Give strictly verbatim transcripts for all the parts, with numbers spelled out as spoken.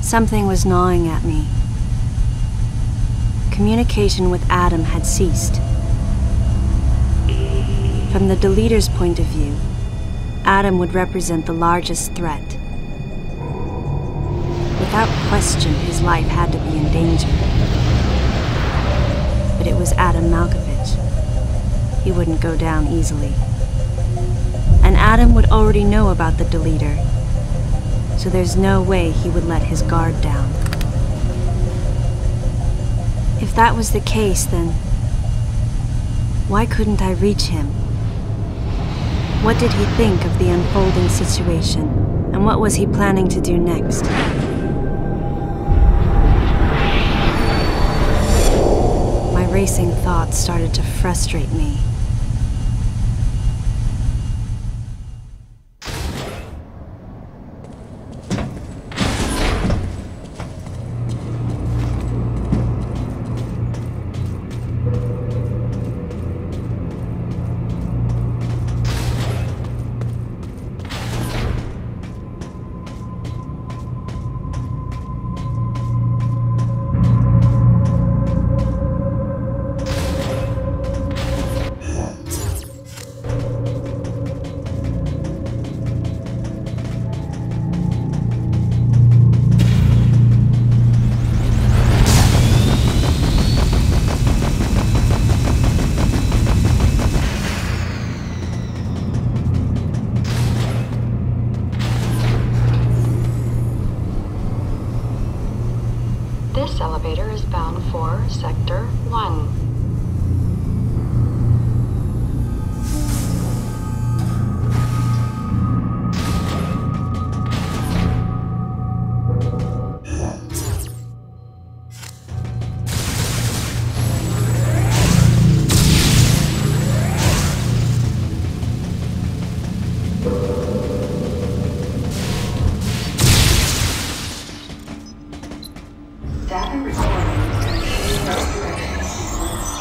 Something was gnawing at me. Communication with Adam had ceased. From the deleter's point of view, Adam would represent the largest threat. Without question, his life had to be in danger. But it was Adam Malkovich. He wouldn't go down easily. And Adam would already know about the deleter, so there's no way he would let his guard down. If that was the case, then why couldn't I reach him? What did he think of the unfolding situation, and what was he planning to do next? My racing thoughts started to frustrate me. This elevator is bound for Sector one. Data recording.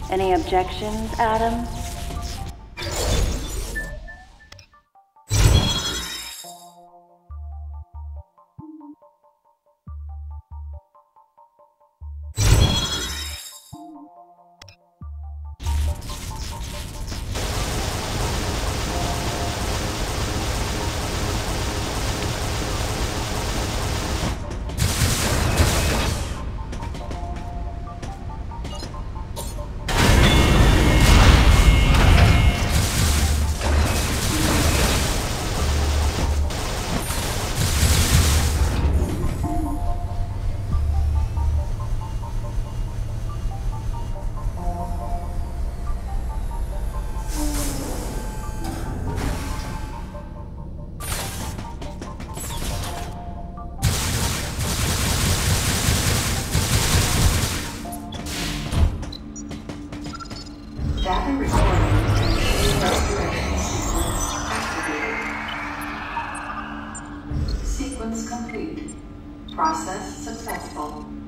Any objections, Adam? Data recording restoration sequence activated. Sequence complete. Process successful.